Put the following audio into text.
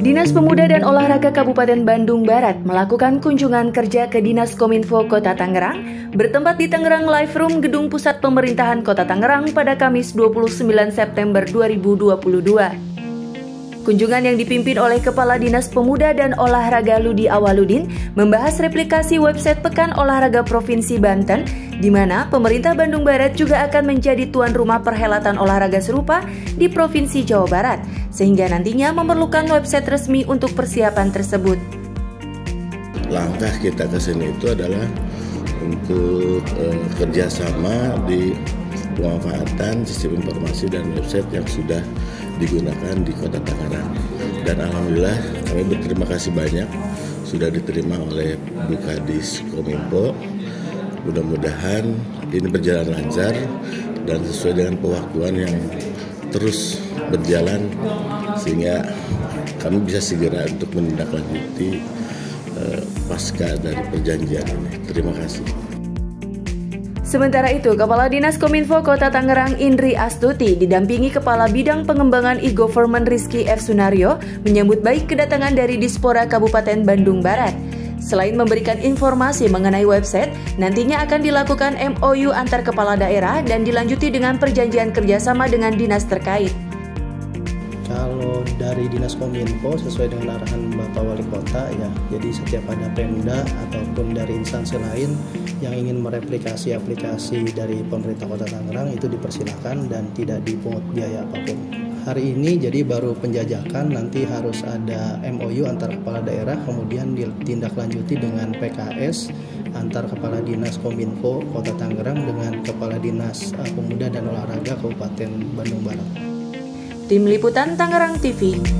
Dinas Pemuda dan Olahraga Kabupaten Bandung Barat melakukan kunjungan kerja ke Dinas Kominfo Kota Tangerang bertempat di Tangerang Live Room Gedung Pusat Pemerintahan Kota Tangerang pada Kamis 29 September 2022. Kunjungan yang dipimpin oleh Kepala Dinas Pemuda dan Olahraga Ludi Awaludin membahas replikasi website Pekan Olahraga Provinsi Banten, di mana pemerintah Bandung Barat juga akan menjadi tuan rumah perhelatan olahraga serupa di Provinsi Jawa Barat, sehingga nantinya memerlukan website resmi untuk persiapan tersebut. Langkah kita ke sini itu adalah untuk kerjasama di pemanfaatan sistem informasi dan website yang sudah digunakan di Kota Tangerang. Dan alhamdulillah kami berterima kasih banyak sudah diterima oleh Bu Kadis Kominfo. Mudah-mudahan ini berjalan lancar dan sesuai dengan pewaktuan yang terus berjalan sehingga kami bisa segera untuk menindaklanjuti pasca dari perjanjian ini. Terima kasih. Sementara itu, Kepala Dinas Kominfo Kota Tangerang Indri Astuti didampingi Kepala Bidang Pengembangan e-Government Rizky F. Sunario menyambut baik kedatangan dari Dispora Kabupaten Bandung Barat. Selain memberikan informasi mengenai website, nantinya akan dilakukan MOU antar kepala daerah dan dilanjuti dengan perjanjian kerjasama dengan dinas terkait. Kalau dari Dinas Kominfo sesuai dengan arahan Bapak Wali Kota ya, jadi setiap ada Pemda ataupun dari instansi lain yang ingin mereplikasi aplikasi dari pemerintah Kota Tangerang itu dipersilakan dan tidak dipungut biaya apapun. Hari ini jadi baru penjajakan, nanti harus ada MOU antar kepala daerah, kemudian ditindaklanjuti dengan PKS antar Kepala Dinas Kominfo Kota Tangerang dengan Kepala Dinas Pemuda dan Olahraga Kabupaten Bandung Barat. Tim Liputan Tangerang TV.